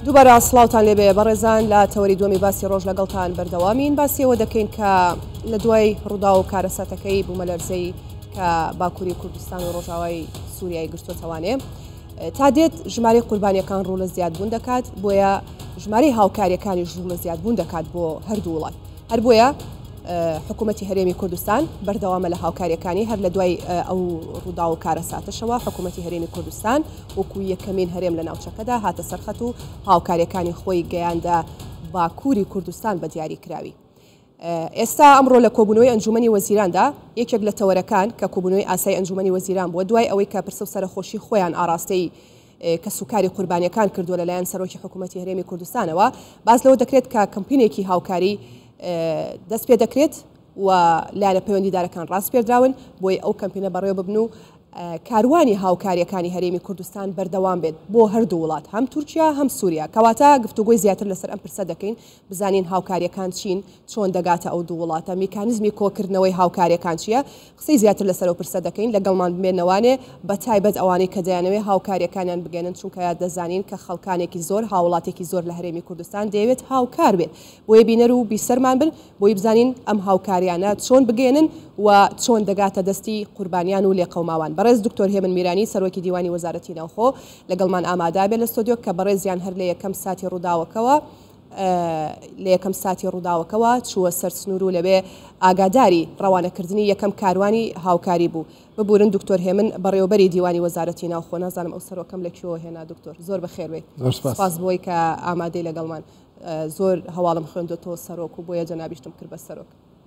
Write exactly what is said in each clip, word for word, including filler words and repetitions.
دووبارە سڵاوتان لێبێ بەڕێزان لە تەوەری دووەمی باسی ڕۆژ لەگەڵتان بەردەوامین. باسیەوە دەکەین کە لە دوای ڕوودا و کارەساتەکەی بوومەلەرزەی کە باکووری کوردستان و ڕۆژاوای سووریای گرتووەتەوانێ تا دێت ژمارەی قوربانیەکان ڕوو لە زیادبوون دەکات، بۆیە ژمارەی هاوکاریەکانی ژوو لە زیادبوون دەکات بۆ هەردوو وڵات. هەر بۆیە حکوومەتی هەرێمی کوردستان بەردەوامە لە هاوکاریەکانی هەر لە دوای ئەو ڕوودا و کارەساتەشەوە حکوومەتی هەرێمی کوردستان وەکو یەکەمین هەرێم لە ناوچەکەدا هاتە سەرخەت و هاوکاریەکانی خۆی گەیاندا باکووری کوردستان بە دیاری کراوی. ئێستا ئەمڕۆ لە کۆبوونەوەی ئەنجومەنی وەزیراندا یەکێک لە تەوەرەکان کە کۆبوونەوەی ئاسایی ئەنجومەنی وەزیران بووە دوای ئەوەی کە پرسە و سەرخۆشی خۆیان ئاراستەی کە سوکاری قوربانیەکان کردووە لەلایەن سەرۆکی حکوومەتی هەرێمی کوردستانەوە باز لەوە دەکرێت کە کەمپینێکی هاوکاری دەست پێ دەکرێت و لایەنە پەیوەندیدارەکان ڕاستپێدراون بۆی ئەو کەمپینە بەڕێوە ببن و کاروانی هاوکاریەکانی هەرێمی کوردستان بەردەوام بێت بۆ هەردوو وڵات، هەم تورکیا هەم سووریا. کەواتە گفتوگۆی زیاتر لەسەر ئەم پرسە دەکەین بزانین هاوکاریەکان چین، چۆن دەگاتە ئەو دوو وڵاتە، میکانیزمی کۆکردنەوەی هاوکاریەکان چییە، قسەی زیاتر لەسەر ئەو پرسە دەکەین لەگەڵمان بمێنەوانێ بە تایبەت ئەوانەی کە دەیانەوێت هاوکاریەکانیان بگەێنن، چونکە دەزانین کە خەڵکانێکی زۆر هاوڵاتێکی زۆر لە هەرێمی کوردستان دەیەوێت هاوکار بێت، بۆیە بینەر و بیسەرمان بن بۆی بزانین ئەم هاوکاریانە چۆن بگەێنن و چۆن دەگاتە دەستی قوربانیان و لێقەوماوان. بەڕێز دکتۆر هێمن میرانی سەرۆکی دیوانی وەزارەتی ناوخۆ لەگەڵمان ئامادا بێت لە ستۆدیۆ کە بەڕێزیان هەر لە یەکەم ساتی ڕووداوەکەوە لە یەکەم ساتی ڕووداوەکەوە چووە سەر سنوور و لەبێ ئاگاداری ڕەوانەکردنی یەکەم کاروانی هاوکاری بوو. ببورن دکتۆر هێمن بەڕێوەبەری دیوانی وەزارەتی ناوخۆ، نازانم ئەو سەرۆکەم لەکوێوە هێنا دکتۆر، زۆر بەخێر بێت. سپاس بۆی کە ئامادەی لەگەڵمان، زۆر هەواڵم خوێندوەوە سەرۆک و بۆیە جەنابیشتم کرد بە سەرۆک.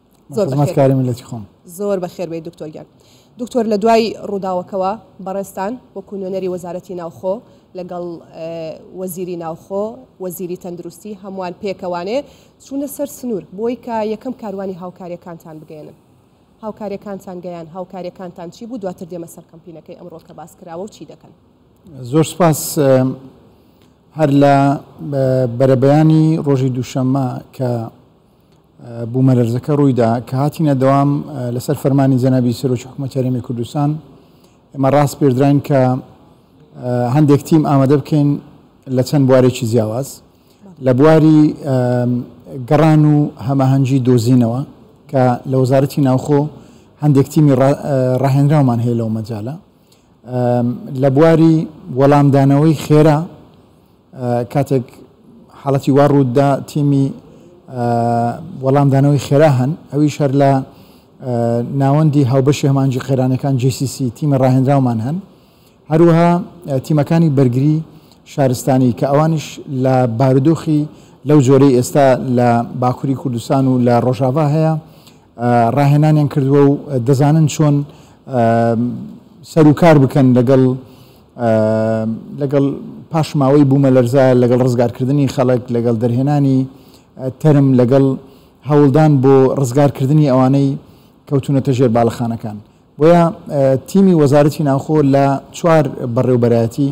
زۆر بەخێر بێت دکتۆرگیان. دکتۆر لە دوای ڕووداوەکەوە بەڕێستان وەکو نوێنەری وەزارەتی ناوخۆ لەگەڵ وەزیری ناوخۆ وەزیری تەندروستی هەمووان پێکەوانێ چوونە سەر سنوور بۆی کە یەکەم کاروانی هاوکاریەکانتان بگەێنن. هاوکاریەکانتان گەیان، هاوکاریەکانتان چی بوو؟ دواتر دێمە سەر کەمپینەکەی ئەمڕۆ کە باس کراوە و چی دەکەن. زۆر سپاس. هەر لە بەرەبەیانی ڕۆژی دووشەممە کە بوومەلەرزەکە ڕوویدا کە هاتینە دەوام لەسەر فەرمانی جەنابی سەرۆکی حکوومەتی هەرێمی کوردستان، ئێمە ڕاست پێدراین کە هەندێک تیم ئامادە بکەین لە چەند بوارێکی جیاواز لە بواری گەڕان و هەماهەنگی دۆزینەوە کە لە وەزارەتی ناوخۆ هەندێک تیمی ڕاهێنراومان هەیە لەو مەجالە، لە بواری وەڵامدانەوەی خێرا کاتێک حاڵەتی وا ڕوودا تیمی وەڵامدانەوەی خێرا هەن، ئەویش هەر لە ناوەندی هاوبەشی هەمانجی خێرانەکان جی سی سی تیمە ڕاهێنراومان هەن، هەروەها تیمەکانی بەرگری شارستانی کە ئەوانش لە بارودۆخی لەو جۆرەی ئێستا لە باکووری کوردستان و لە ڕۆژاوا هەیە ڕاهێنانیان کردووە و دەزانن چۆن سەر و کار بکەن لەگەڵ لەگەڵ پاشماوەی بوومەلەرزە، لەگەڵ ڕزگارکردنی خەڵک، لەگەڵ دەرهێنانی تەرم، لەگەڵ هەوڵدان بۆ ڕزگارکردنی ئەوانەی کەوتونەتە ژێر باڵەخانەکان. بۆیە تیمی وەزارەتی ناوخۆ لە چوار بەڕێوەبەرایەتی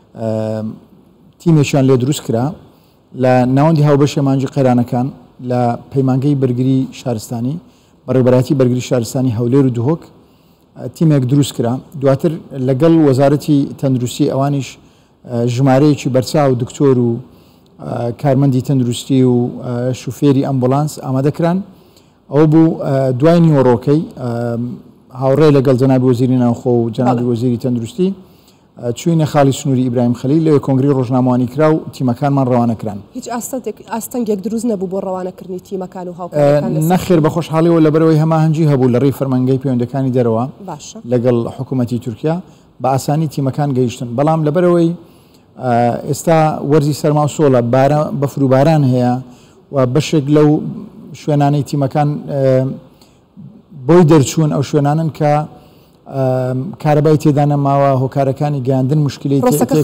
تیمێکیان لێ دروست کرا لە ناوەندی هاوبەشی مانجی قەیرانەکان لە پەیمانگەی بەرگری شارستانی، بەڕێوەبەرایەتی بەرگری شارستانی هەولێر و دوهۆک تیمێک دروست کرا. دواتر لەگەڵ وەزارەتی تەندروستی ئەوانیش ژمارەیەکی بەرچاو دکتۆر و کارمەندی تەندروستی و شوفێری ئەمبولانس ئامادەکران. ئەو بوو دوای نیوەڕۆکەی هاوڕێ لەگەڵ جەنابی وەزیری ناوخۆ و جەنابی وەزیری تەندروستی چوینە خاڵی سنووری ئیبراهیم خەلیل لەوێ کۆنگری ڕۆژنامەوانی کرا و تیمەکانمان ڕەوانەکران. هیچ ئاستەنگێک دروست نەبوو بۆ ڕەوانەکردنی تیمەکان و هاوکاریەکان؟ نەخێر بە خۆشحاڵیەوە لەبەرەوەی هەماهەنگی هەبوو لە ڕێی فەرمانگەی پەیوەندەکانی دەرەوە لەگەڵ حکوومەتی تورکیا بە ئاسانی تیمەکان گەیشتن، بەڵام لەبەرەوەی ئێستا وەرزی سەرما و سۆڵە بەفر و باران هەیە و بەشێک لەو شوێنانەی تیمەکان بۆی دەرچوون ئەو شوێنانن کە کارەبای تێدا نەماوە، هۆکارەکانی گەیاندن مشکلی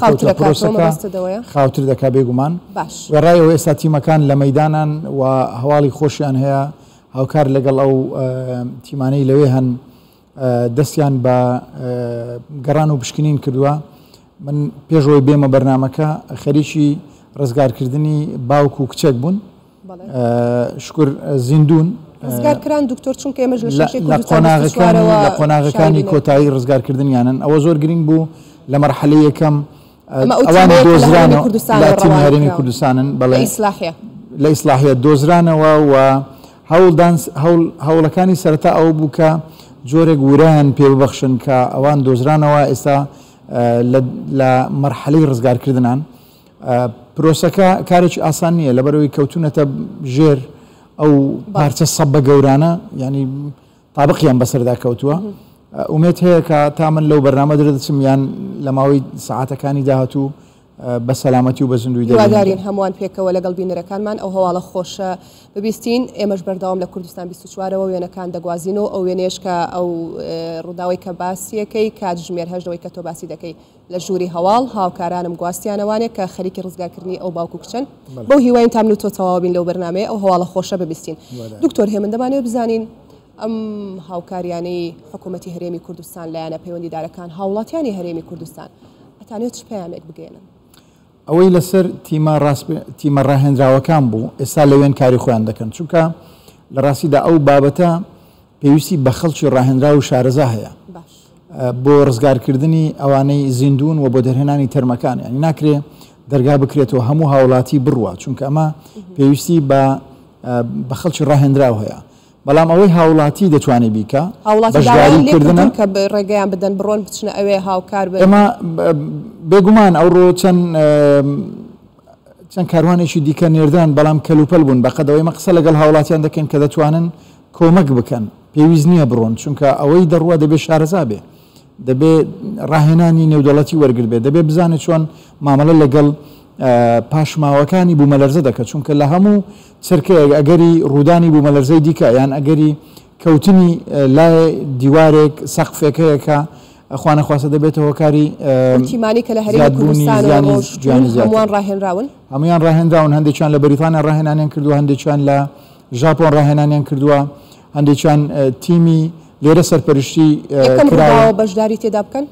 خاوتر دەکا بێگومان. وێڕایەوە ئێستا تیمەکان لە مەیدانان و هەواڵی خۆشیان هەیە، هاوکار لەگەڵ ئەو تیمانەی لەوێ هەن دەستیان بە گەڕان و پشکنین کردووە. من پێشەوەی بێمە بەرنامەکە خەریکی ڕزگارکردنی باوک و کچێک بوون، شکر زیندون ڕزگارکران دکتۆر، چونکە ئێمەش لە قۆناغەکانی کۆتایی ڕزگارکردنیانن. ئەوە زۆر گرنگ بوو لە مەرحەلەی یەکەم ئەوانی دۆزرانەوە لە تیمی هەرێمی کوردستانن بەڵێ لە ئیسلاحیەت دۆزرانەوە و هەوڵەکانی سەرەتا ئەو بوو کە جۆرێک وران پێ ببەخشن کە ئەوان دۆزرانەوە ئێستا لە مەرحەلەی ڕزگارکردنان. پرۆسەکە کارێکی ئاسان نییە لەبەرەوەی کەوتونەتە ژێر ئەو پارچە سەب بە گەورانە ینی تابقیان بەسەردا کەوتووە. ئومێت هەیە کە تا من لەو بەرنامە دەردەچم یان لە ماوەی سەعاتەکانی داهاتوو بە سەلامەتی و بە زیندوی دەوادارین هەمووان پێکەوە لەگەڵ بینەرەکانمان ئەو هەواڵە خۆشە ببیستین. ئێمەش بەردەوام لە کوردستان بیست و چوارەوە وێنەکان دەگوازینەوە ئەو وێنێش کە ئەو ڕووداوی کە باسیەکەی کاتژمێر هەژدەوەی کە تۆ باسی دەکەی لە ژووری هەواڵ هاوکارانم گواستیانەوانێک کە خەریکی ڕزگارکردنی ئەو باوکو کچن بەو هیواین تامن و تۆ تەواوبین لەو بەرنامەیە ئەو هەواڵە خۆشە ببیستین. دکتۆر هێمن دەمانێت بزانین ئەم هاوکاریانەی حکوومەتی هەرێمی کوردستان لایەنە پەیوەندیدارەکان هاوڵاتیانی هەرێمی کوردستان ئەتانێت چ پەیامێک بگەێنن؟ ئەوەی لەسەر تیمە ڕاهێنراوەکان بوو ئێستا لەوێن کاری خۆیان دەکەن چونکە لە ڕاستیدا ئەو بابەتە پێویستی بە خەڵکی ڕاهێنرا و شارەزا هەیە بۆ ڕزگارکردنی ئەوانەی زیندون و بۆ دەرهێنانی تەرمەکان ینی ناکرێ دەرگا بکرێتەوە هەموو هاوڵاتی بڕوە چونکە ئەمە پێویستی بە خەڵکی ڕاهێنراو هەیە. بەڵام ئەوەی هاوڵاتی دەتوانێت بیکە بەشداریکردن کە ڕێگەیان بدەن بڕۆن بچنە ئەوێ هاوکار بن. ئێمە بێگومان ئەوڕۆ چەند چەند کاروانێکی دیکە نێردان بەڵام کەلوپەل بوون بەقەدەوەی مە قسە لەگەڵ هاوڵاتیان دەکەن کە دەتوانن کۆمەک بکەن پێویست نییە بڕۆن چونکە ئەوەی دەڕوە دەبێت شارەزا بێ دەبێت ڕاهێنانی نێودەوڵەتی وەرگرت بێت دەبێت بزانێت چۆن مامەڵە لەگەڵ پاشماوەکانی بوومەلەرزە دەکەت چونکە لە هەموو چرکەیە ئەگەری ڕوودانی بوومەلەرزەی دیکە یان ئەگەری کەوتنی لای دیوارێک سەقفێکەیەکە ئەخوانە خواستە دەبێتەوە هۆکاری تیمانی کە لە هەرێمی کوردستان هەمووان ڕاهێنراون هەمویان ڕاهێنراون هەندێکیان لە بەریتانیا ڕاهێنانیان کردووە هەندێکیان لە ژاپۆن ڕاهێنانیان کردووە هەندێکیان تیمی لێرە سەرپەرشتی کراوە بەشداری تێدا بکەن.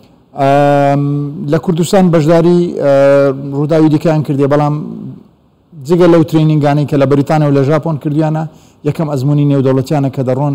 لە کوردستان بەشداری ڕووداوی دیکەیان کردێ بەڵام جگە لەو ترینینگانەی کە لە بەریتانیا و لە ژاپۆن کردویانە یەکەم ئەزمموی نێودەوڵەتیانە کە دەڕۆن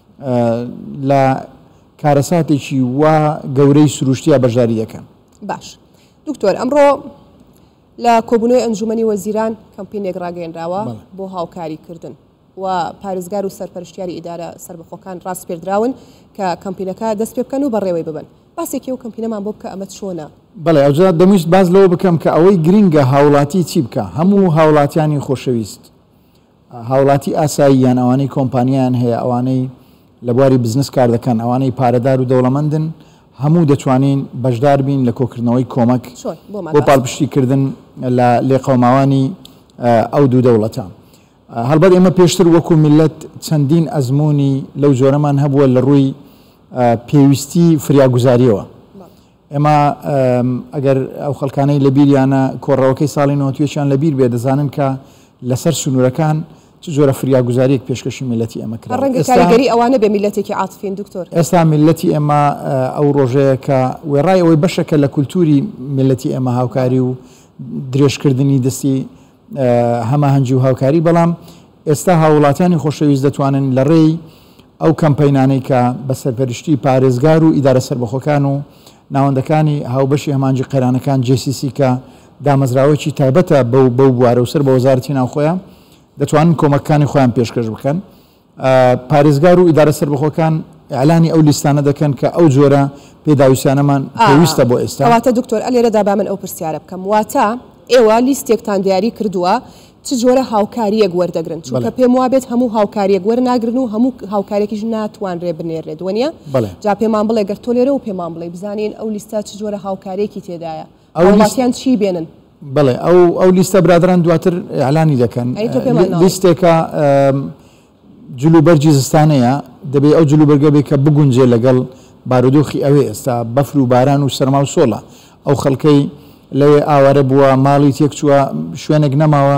لە کارەساتێکی وا گەورەی سروشتیە بەشداری دەکەن. باش دکتۆر ئەمڕۆ لە کۆبوونەوەی ئەنجومەنی وەزیران کەمپینێک ڕاگەیەنراوە بۆ هاوکاریکردن و پارێزگار و سەرپەرشتیاری ئیدارە سربەخۆکان ڕاست پێدراون کە کەمپینەکە دەست پێ بکەن و بەڕێوەی ببن. باسێکی و کەمپینەمان بۆ بکە ئەمە چۆنە؟ بەڵێ ئەوجا دەمویست باز لەوە بکەم کە ئەوەی گرینگە هاوڵاتی چی بکە هەموو هاوڵاتیانی خۆشەویست هاوڵاتی ئاسایی یان ئەوانەی کۆمپانیان هەیە ئەوانەی لە بواری بزنس کار دەکەن ئەوانەی پارەدار و دەوڵەمەندن هەموو دەتوانین بەشدار بین لە کۆکردنەوەی کۆمەک بۆ پاڵپشتیکردن لە لێقەوماوانی ئەو دوو دەوڵەتە. هەڵبەت ئێمە پێشتر وەکو میلەت چەندین ئەزمموی لەو جۆرەمان هەبووە لە ڕووی پێویستی فریاگوزاریەوە. ئێمە ئەگەر ئەو خەڵکانەی لە بیریانە کۆڕەوەکەی ساڵی نۆتوێکیان لە بیر بێ دەزانن کە لەسەر سنوورەکان چ جۆرە فریاگوزاریەک پێشکەشی میلەتی ئەمە کرا. ڕەنگە کاریگەری ئەوانە بێ میلەتێکی عاتفین دکتۆر. ئێستا میلەتی ئێمە ئەو ڕۆژەیە کە وێڕای ئەوەی بەشەکە لە کولتوری میلەتی ئێمە هاوکاری و درێژکردنی دەستی هەماهەنگی و هاوکاری بەڵام ئێستا هاوڵاتیانی خۆشەویست دەتوانن لە ڕێی ئەو کەمپینانەی کە بە سەرپەرشتی پارێزگار و ئیدارە سەربەخۆکان و ناوەندەکانی هاوبەشی هەمانجی قەیرانەکان جی سی سی کە دامەزراوەکی تایبەتە بەو بەو بوارە و سەر بە وەزارەتی ناوخۆیان دەتوانن کۆمەکانی خۆیان پێشکەش بکەن. پارێزگار و ئیدارە سەربەخۆکان ئەعلانی ئەو لیستانە دەکەن کە ئەو جۆرە پێداویستیانەمان پێویستە بۆ ئێستا. واتە دکتۆر ئەلێرەدا با من ئەو پرسیارە بکەم واتە ئێوە لیستێکتان دیاری کردووە چ جۆرە هاوکاریەک وەردەگرن چونکە پێم وابێت هەموو هاوکاریەک وەرناگرن و هەموو هاوکارێکیش ناتوانرێ بنێرێت وەنیە جا پێمان بڵێ گەر تۆ لێرە و پێمان بڵێ بزانین ئەو لیستە چ جۆرە هاوکارێکی تێدایە هاوڵاتیان چی بێنن. بڵێ ئەو ئەو لیستە برادران دواتر ئەعلانی دەکەن لیستێکە جلوبەرجی زستانەیە دەبێت ئەو جلوبەرگە بێت کە بگونجێ لەگەڵ بارودۆخی ئەوێ ئێستا بەفر و باران و سەرما و سۆڵە ئەو خەڵکەی لەوێ ئاوارە بووە ماڵی تێک چووە شوێنێک نەماوە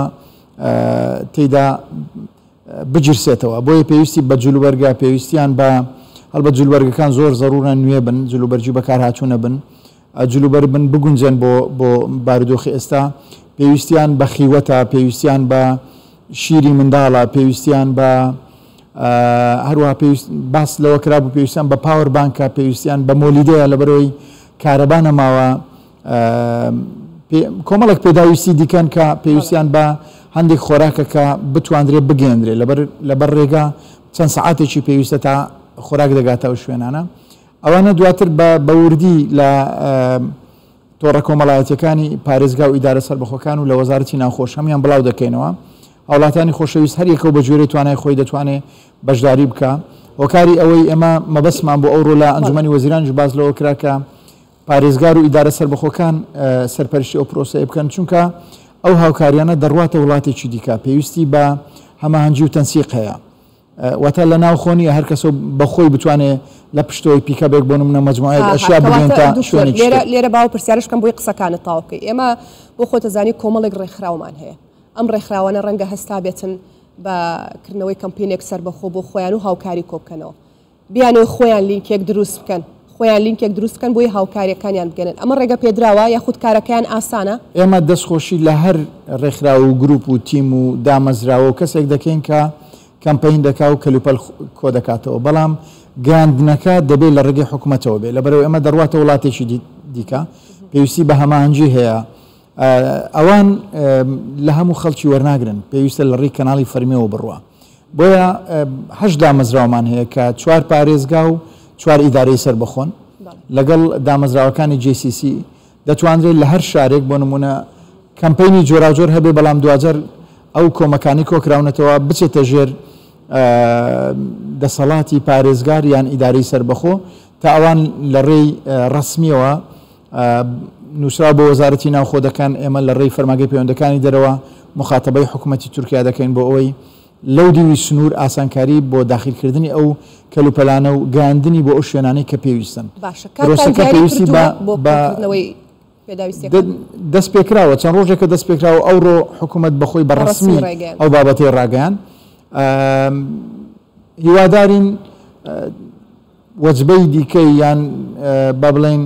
تێدا بجرسێتەوە بۆیە پێویستی بە جلوبەرگە پێویستیان بە هەڵبەت جلوبەرگەکان زۆر زەڕورە نوێ بن جلوبەرجی بەکار هاتوونە بن جلوبەر بن بگونجێن بۆ بۆ بارودۆخی ئێستا پێویستیان بە خیوەتە پێویستیان بە شیری منداڵە پێویستیان بە هەروە پێویست باس لەوە کرابوو پێویستیان بە پاوەر بانکە پێویستیان بە مۆلیدەیە لەبەرەوەی کارەبانە ماوە کۆمەڵێک پێداویستی دیکەن کە پێویستیان بە هەندێک خۆراکە کە بتواندرێت بگەێنرێ لەبەر ڕێگا چەند سەعاتێکی پێویستە تا خۆراک دەگاتەوە شوێنانە ئەوانە دواتر بە وردی لە تۆڕە کۆمەڵایەتەکانی پارێزگا و ئیدارە سەربەخۆکان و لە وەزارەتی ناوخۆش هەمیان بڵاو دەکەینەوە هاوڵاتانی خۆشەویست هەر یەکەو بە جوێرەی توانای خۆی دەتوانێت بەشداری بکە هۆکاری ئەوەی ئێمە مەبەستمان بۆ ئەوڕۆ لە ئەنجومەنی وەزیرانیش باز لەوە کرا کە پارێزگار و ئیدارە سەربەخۆکان سەرپەرشتی ئەو پرۆسەیە بکەن چونکە ئەو هاوکاریانە دەڕواتە وڵاتێکی دیکە پێویستی بە هەماهەنگی و تەنسیق هەیە واتە لە ناو خۆنی هەر کەسە بەخۆی بتوانێت لە پشتەوەی پیکەبێک بۆ نمونە مەجموعەیەک ئەشیا بگەین تا شوێنێک لێرە باو پرسیارش کەم بۆی قسەکانت تاو بکەی ئێمە بۆ خۆتەزانی کۆمەڵێک ڕێکخراومان هەیە ئەم ڕێکخراوانە ڕەنگە هەستا بێتن بەکردنەوەی کەمپینێک سەربەخۆ بۆ خۆیان و هاوکاری کۆبکەنەوە بیانەوە خۆیان لینکێک دروست بکەن خۆیان لینکێک دروست بکەن بۆی هاوکاریەکانیان بگەنن ئەمە ڕێگە پێدراوە یاخود کارەکەیان ئاسانە ئێمە دەستخۆشی لە هەر ڕێکخرا و گروپ و تیم و دامەزراوە و کەسێک دەکەین کە کەمپین دەکا و کەلوپەل کۆ دەکاتەوە بەڵام گاندنەکە دەبێت لە ڕێگەی حکوومەتەوە بێت لەبەرەوە ئێمە دەڕواتە وڵاتێکی دیکە پێویستی بە هەماهەنگی هەیە ئەوان لە هەموو خەڵکی وەرناگرن پێویستە لە ڕێی کەناڵی فەرمیەوە بڕوە بۆیە هەشت دامەزراوەمان هەیە کە چوار پارێزگا و چوار ئیدارەی سەربەخۆن لەگەڵ دامەزراوەکانی جی سی سی دەتوانرێت لە هەر شارێک بۆ نمونە کەمپینی جۆراجۆر هەبێ بەڵام دوجار ئەو کۆمەکانی کۆکراونەتەوە بچێتە ژێر دەسەڵاتی پارێزگار یان ئیدارەی سەربەخۆ تا ئەوان لە ڕێی ڕسمیەوە نووسرا بۆ وەزارەتی ناوخۆ دەکەن ئێمە لە ڕێی فەرماگەی پەیوەندەکانی دەرەوە مخاتەبەی حکوومەتی تورکیا دەکەین بۆ ئەوەی لەو دیوی سنوور ئاسانکاری بۆ داخلکردنی ئەو کەلوپەلانە و گاندنی بۆ ئەو شوێنانەی کە پێویستن پێویستی دەست پێکراوە چەند ڕۆژێکە دەست پێکراوە ئەوڕۆ حکوومەت بەخۆی بەڕسمی ئەو بابەتەی ڕاگەیان هیوادارین وەجبەی دیکەی یان با بڵێن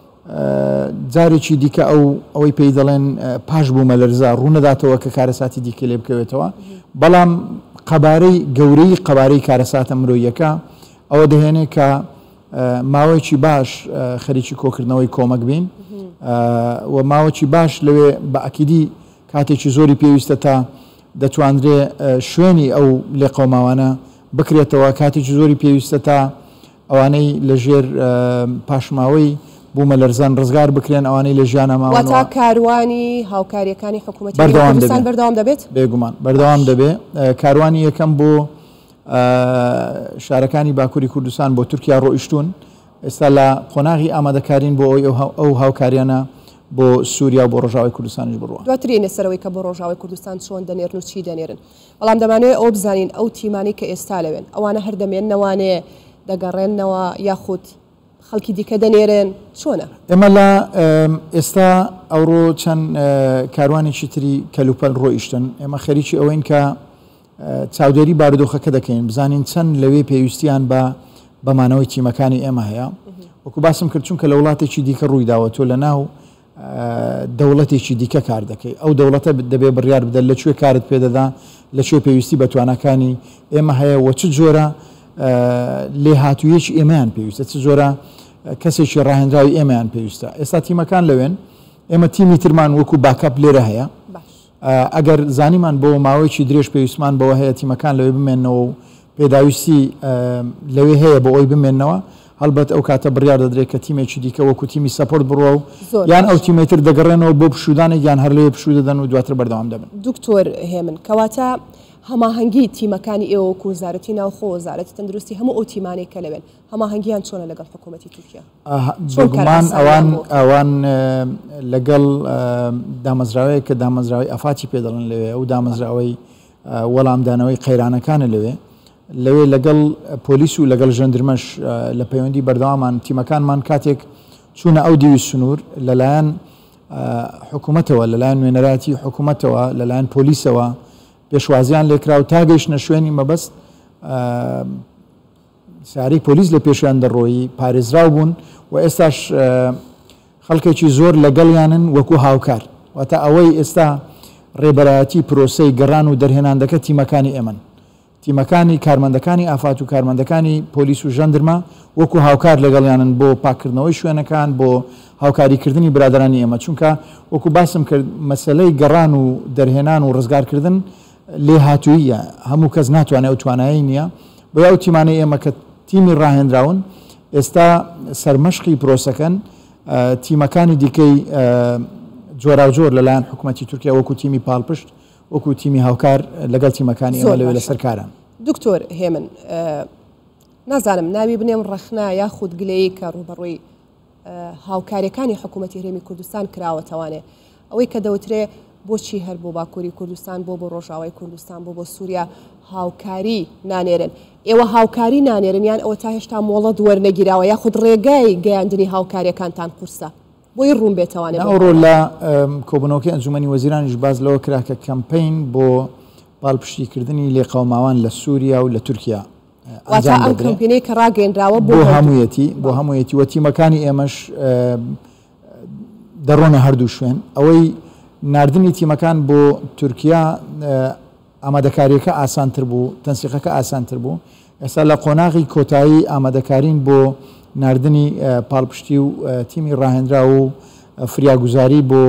جارێکی دیکە ئەو ئەوەی پێی دەڵێن پاش بوومە لەرزە ڕوونەداتەوە کە کارەساتی دیکە لێ بکەوێتەوە بەڵام قەبارەی گەورەی قەبارەی کارەساتە مرۆیەکە ئەوە دەهێنێت کە ماوەیەکی باش خەریکی کۆکردنەوەی کۆمەک بین و ماوەکی باش لەوێ بە ئەکیدی کاتێکی زۆری پێویستە تا دەتواندرێ شوێنی ئەو لێقەوماوانە بکرێتەوە کاتێکی زۆری پێویستە تا ئەوانەی لە ژێر پاشماوەی بوومە لەرزان ڕزگار بکرێن ئەوانەی لە ژیانە ماوە تا کاروانی هاوکاریەکانی حکوومەتی بەردەوام دەبێت بێگومان بەردەوام دەبێت کاروانی یەکەم بۆ شارەکانی باکووری کوردستان بۆ تورکیا ڕۆیشتون ئێستا لە قۆناغی ئامادەکارین بۆ ئەوی ئەو هاوکاریانە بۆ سووریا و بۆ ڕۆژاوی کوردستانیش بڕوە دواترینە سەرەوەی کە بۆ ڕۆژاوی کوردستان چۆن دەنێرن و چی دەنێرن بەڵام دەمانوێت ئەو بزانین ئەو تیمانی کە ئێستا لەوێن ئەوانە هەر دەمێننەوانێ دەگەڕێنەوە یاخود خەڵکی دیکە دەنێرن چۆنە ئێمە لە ئێستا ئەوڕۆ چەند کاروانێکی تری کەلوپەل ڕۆیشتن ئێمە خەریکی ئەوەین کە چاودێری بارودۆخەکە دەکەین بزانین چەند لەوێ پێویستیان بە بەمانەوەی تیمەکانی ئێمە هەیە وەکو باسم کرد چونکە لە وڵاتێکی دیکە ڕووی داوە تۆ لە ناو دەوڵەتێکی دیکە کار دەکەی ئەو دەوڵەتە دەبێ بڕیار بدە لەکوێ کارت پێدەدا لەکوێ پێویستی بە توانەکانی ئێمە هەیە وە چ جۆرە لێ هاتوویەکی ئێمەیان پێویستە چ جۆرە کەسێکی ڕاهێنراوی ئێمەیان پێویستە ئێستا تیمەکان لەوێن ئێمە تیمی ترمان وەکو باکەپ لێرە هەیە ئەگەر زانیمان بۆ ماوەیەکی درێژ پێویستمان بەوە هەیە تیمەکان لەوێ بمێنەوە و پێداویستی لەوێ هەیە بۆ ئەوی بمێنەوە هەڵبەت ئەو کاتە بڕیار دەدرێت کە تیمێکی دیکە وەکو تیمی سەپۆرت بڕوە و یان ئەو تیمێتر دەگەڕێنەوە بۆ پشودانێک یان هەر لەوێ پشوو دەدەن و دواتر بەردەوام دەبن دکتۆر هێمن کەواتە هەماهەنگی تیمەکانی ئێوە وەکو وەزارەتی ناوخۆ وەزارەتی تەندروستی هەموو ئەو تیمانێک کە لەوێن هەماهەنگیان چۆنە لەگەڵ حکوومەتی تورکیا بێگومان ئەوان ئەوان لەگەڵ دامەزراوەیە کە دامەزراوەی ئەفاتی پێدەڵن لەوێ ئەو دامەزراوەی وەڵامدانەوەی قەیرانەکانە لەوێ لەوێ لەگەڵ پۆلیس و لەگەڵ ژەندرمەش لە پەیوەندی بەردەوامان تیمەکانمان کاتێک چوونە ئەو دیوی سنوور لەلایەن حکوومەتەوە لەلایەن نوێنەراتی حکوومەتەوە لەلایەن پۆلیسەوە پێشوازیان لێکرا و تا گەیشتنە شوێنی مەبەست ساری پۆلیس لە پێشیان دەڕۆیی پارێزراو بوون و ئێستاش خەڵکێکی زۆر لەگەڵیانن وەکو هاوکار واتە ئەوەی ئێستا ڕێبەرایەتی پرۆسەی گەڕان و دەرهێناندەکە تیمەکانی ئێمن تیمەکانی کارمەندەکانی ئافات و کارمەندەکانی پۆلیس و ژەندرما وەکو هاوکار لەگەڵیانن بۆ پاکردنەوەی شوێنەکان بۆ هاوکاریکردنی برادرانی ئێمە چونکە وەکو باسم کرد مەسلەی گەڕان و دەرهێنان و ڕزگارکردن لێ هاتوویە هەموو کەس ناتوانێت ئەو توانایی نییە بۆ ئەو تیمانەی ئێمە کە تیمی ڕاهێنراون ئێستا سەرمەشقی پرۆسەکەن تیمەکانی دیکەی جۆرا و جۆر لەلایەن حکوومەتی تورکیا وەکو تیمی پاڵپشت وەکو تیمی هاوکار لەگەڵ تیمەکانی ئێمە لەوێ لەسەر کاران. دکتۆر هێمن نازانم ناوی بنێم ڕەخنا یاخود گلەیە کە ڕوبەڕووی هاوکاریەکانی حکوومەتی هەرێمی کوردستان کراوەتەوانێ ئەوەی کە دەوترێ بۆچی هەر بۆ باکووری کوردستان بۆ بۆ ڕۆژاوای کوردستان بۆ بۆ سووریا هاوکاری نانێرن ئێوە هاوکاری نانێرن یان ئەوە تا هێشتا مۆڵەت وەرنەگیراوە یاخود ڕێگای گەیاندنی هاوکاریەکانتان قورسە بۆی ڕوون بێتەوانێت ئەوڕۆ لە کۆبنەوەکەی ئەنجومەنی وەزیرانیش باز لەوە کرا کە کەمپین بۆ پاڵپشتیکردنی لێقەوماوان لە سووریا و لە تورکیا واتە ئەم کەمپینەی کە ڕاگەیەنراوە بۆ هەموویەتی بۆ هەموویەتی وە تیمەکانی ئێمەش دەڕۆنە هەردوو شوێن ئەوەی نردنی تیمەکان بۆ تورکیا ئامادەکاریەکە ئاسانتر بوو تەنسیقەکە ئاسانتر بوو ئێستا لە قۆناغی کۆتایی ئامادەکارین بۆ نردنی پاڵپشتی و تیمی ڕاهێنرا و فریاگوزاری بۆ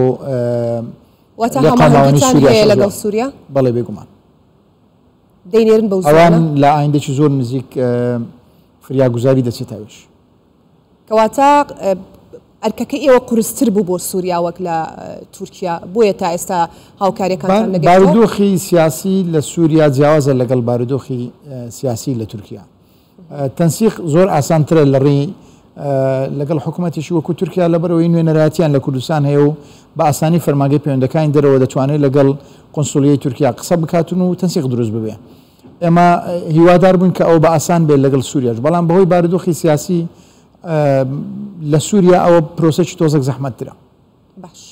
لەگەڵ سووریا بەڵێ بێگومان دەینێرن بە ئەوان لە ئایندێکی زۆر نزیک فریاگوزاری دەچێتەوەش کەواتە ئەرکەکە ئێوە قورستر بوو بۆ سووریا وەک لە تورکیا بۆیە تا ئێستا هاوکاریەکان بارودۆخی سیاسی لە سووریا جیاوازە لەگەڵ بارودۆخی سیاسی لە تورکیا تەنسیق زۆر ئاسانترە لە ڕێی لەگەڵ حکوومەتیشی وەکو تورکیا لەبەرەوەی نوێنەرایەتیان لە کوردستان هەیە و بە ئاسانی فەرماگەی پەیوەندەکانی دەرەوە دەتوانێت لەگەڵ قۆنسولیەی تورکیا قسە بکاتون و تەنسیق دروست ببێ ئێمە هیوادار بوون کە ئەو بە ئاسان بێت لەگەڵ سووریاش بەڵام بەهۆی بارودۆخی سیاسی لە سووریا ئەوە پرۆسێکی تۆزێک زەحمەتترە. باش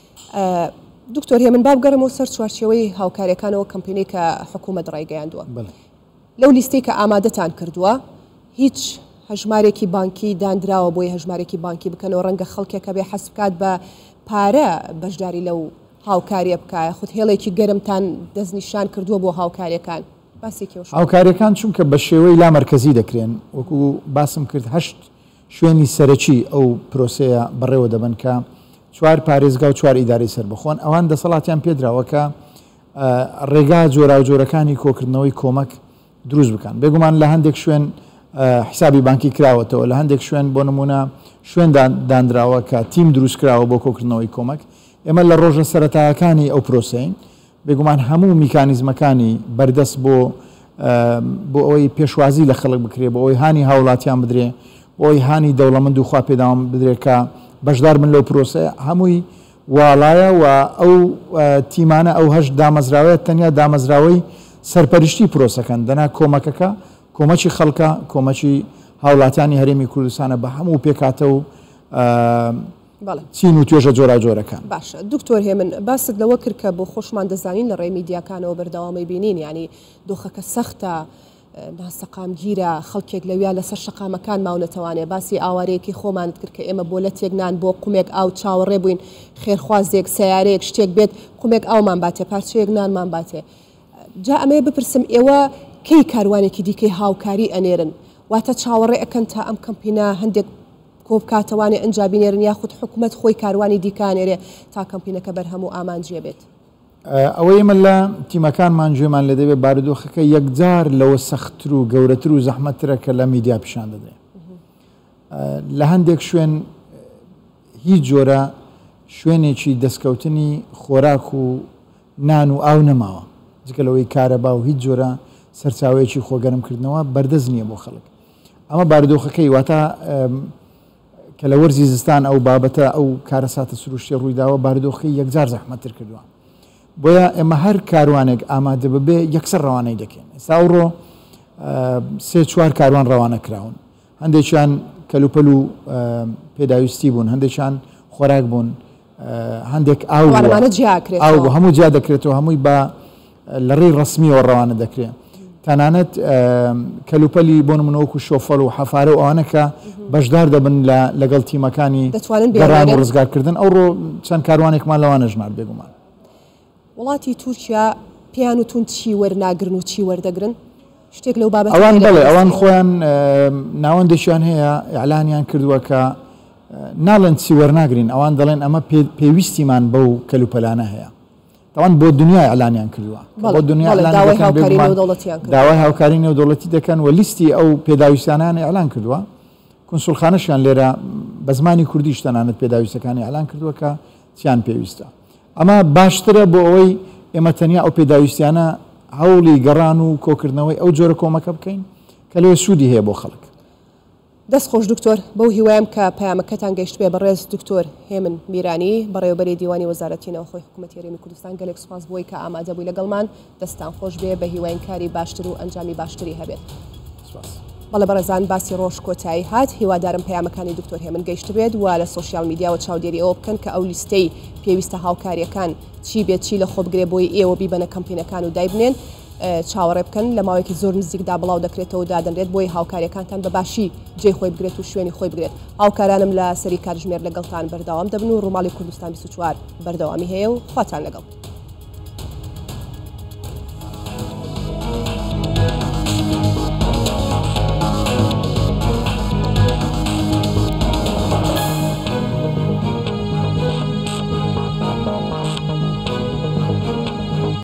دکتۆر هێمن با بگەڕێمەوە سەر چوارچێوەی هاوکاریەکانەوە کەمپینەی کە حکوومەت ڕایگەیاندووە لەو لیستەی کە ئامادەتان کردووە هیچ هەژمارێکی بانکی دانراوە بۆی هەژمارێکی بانکی بکەنەوە ڕەنگە خەڵکێکە بێ حەز بکات بە پارە بەشداری لەو هاوکاریە بکایە خودت هێڵێکی گەرمتان دەستنیشان کردووە بۆ هاوکاریەکان هاوکاریەکان چونکە بە شێوەی لا مەرکەزی دەکرێن وەکو باسم کرد هەشت شوێنی سەرەکی ئەو پرۆسەیە بەڕێوە دەبن کە چوار پارێزگا و چوار ئیداری سەر بخۆن ئەوان دەسەڵاتیان پێدراوەکە ڕێگا جۆرا و جۆرەکانی کۆکردنەوەی کۆمەک دروست بکەن بێگومان لە هەندێک شوێن حسابی بانکی کراوەتەوە لە هەندێک شوێن بۆ نمونە شوێن دانراوە کە تیم دروست کراوە بۆ کۆکردنەوەی کۆمەک ئێمە لە ڕۆژە سەرەتایەکانی ئەو پرۆسەین بێگومان هەموو میکانیزمەکانی بەردەست بۆ بۆ ئەوەی پێشوازی لە خەڵک بکرێ بۆ ئەوەی هانی هاوڵاتیان بدرێ بۆ ئەوەی هانی دەوڵەمەند و خوا پێداوام بدرێت کە بەشدار من لەو پرۆسەیە هەمووی واڵایە و ئەو تیمانە ئەو هەشت دامەزراوەیە تەنیا دامەزراوەی سەرپەرشتی پرۆسەکەن دەنا کۆمەکەکە کۆمەکی خەڵکە کۆمەکی هاوڵاتیانی هەرێمی کوردستانە بە هەموو پێکاتە و چین و توێژە جۆرا جۆرەکان. باشە دکتۆر هێمن باست لەوە کرد کە بۆ خۆشمان دەزانین لە ڕێی میدیاکانەوە بەردەوامی بینین ینی دۆخەکە سەختە ناسەقامگیرە خەڵکێک لەویا لەسەر شەقامەکان ماونەتەوانێ باسی ئاوارەیەکی خۆمانت کرد کە ئێمە بۆ لە تێکنان بۆ قومێک ئاو چاوەڕێ بووین خێرخوازێک سیارەیەک شتێک بێت قومێک ئاومان باتێ پارچەیەک نانمان باتێ جا ئەمێ بپرسم ئێوە کەی کاروانێکی دیکەی هاوکاری ئەنێرن واتە چاوەڕێ ئەەکەن تا ئەم کەمپینە هەندێک کۆبکاتەوانی ئەنجابینێرن یاخود حکوومەت خۆی کاروانی دیکانێرێ تا کەمپینەکە بەرهەموو ئامانجیە بێت. ئەوەی من لە تیمەکانمان گوێمان لە دەبێت بارودۆخەکە یەکجار لەوە سەختتر و گەورەتر و زەحمەتترە کە لە میدیا پیشان دەدرێت لە هەندێک شوێن هیچ جۆرە شوێنێکی دەستکەوتنی خۆراک و نان و ئاو نەماوە جگە لەوەی کارەبا و هیچ جۆرە سەرچاوەیەکی خۆگەرمکردنەوە بەردەست نییە بۆ خەڵک ئەمە بارودۆخەکەی واتە کە لە وەرزی زستان ئەو بابەتە ئەو کارەساتە سروشتی ڕوویداوە بارودۆخەکەی یەکجار زەحمەتتر کردووە بۆیە ئێمە هەر کاروانێک ئامادە ببێ یەکسەر ڕەوانەی دەکەین ئێستا ئەوڕۆ سێ چوار کاروان ڕەوانە کراون هەندێکیان کەلوپەل و پێداویستی بوون هەندێکیان خۆراک بوون هەندێک ئاو ئاو هەموو جیا دەکرێتەوە هەمووی بە لە ڕێی ڕسمیەوە ڕەوانە دەکرێت تەنانەت کەلوپەلی بۆ نمونەوەکو شۆفەڵ و حەفارە و ئەوانەکە بەشدار دەبن لەگەڵ تیمەکانی گەڕان و ڕزگارکردن ئەوڕۆ چەند کاروانێکمان لەوانە ژمار بێگومان وڵاتی تورکیا پێیان وتون چی وەرناگرن و چی وەردەگرن شتێک لەو بابەت ئەوان بڵێ ئەوان خۆیان ناوەندێکیان هەیە ئیعلانیان کردووە کە ناڵێن چی وەرناگرین ئەوان دەڵێن ئەمە پێویستیمان بەو کەلوپەلانە هەیە تاوان بۆ دنیای ئەعلانیان کردووە بۆ دنیا داوای هاوکاری نێودەوڵەتی دەکەن و لیستی ئەو پێداویستانیان ئەعلان کردووە کۆنسوڵخانەشیان لێرە بە زمانی کوردیش تەنانەت پێداویستەکانی ئەعلان کردووە کە چیان پێویستە ئەمە باشترە بۆ ئەوەی ئێمە تەنیا ئەو پێداویستیانە هەوڵی گەڕان و کۆکردنەوەی ئەو جۆرە کۆمەکە بکەین کە لێ سوودی هەیە بۆ خەڵک. دەست خۆش دکتۆر بەو هیوایم کە پەیامەکەتان گەیشت بێ بەڕێز دکتۆر هێمن میرانی بەڕێوەبەری دیوانی وەزارەتی نەوەخۆی حکوومەتی هەرێمی کوردستان گەلێک سوپاس بۆی کە ئامادە بووی لەگەڵمان دەستان خۆش بێ بە هیواین کاری باشتر و ئەنجامی باشتری هەبێت. بەڵێ بەڕێزان باسی ڕۆژ کۆتایی هات هیوادارم پەیامەکانی دکتۆر هێمن گەیشت بێت و لە سۆشیال میدیا و چاودێری ئەوە بکەن کە ئەو لیستەی پێویستە هاوکاریەکان چی بێت چی لە خۆ بگرێ بۆی ئێوە بیبەنە کەمپینەکان و دایبنێن چاوەڕێ بکەن لە ماوەیەکی زۆر نزیکدا بڵاو دەکرێتەوە دادەنرێت بۆی هاوکاریەکانتان بە باشی جێ خۆی بگرێت و شوێنی خۆی بگرێت. هاوکارانم لە سەری کاتژمێر لەگەڵتان بەردەوام دەبن و ڕووماڵی کوردستان بیست و چوار بەردەوامی هەیە و خواتان لەگەڵ.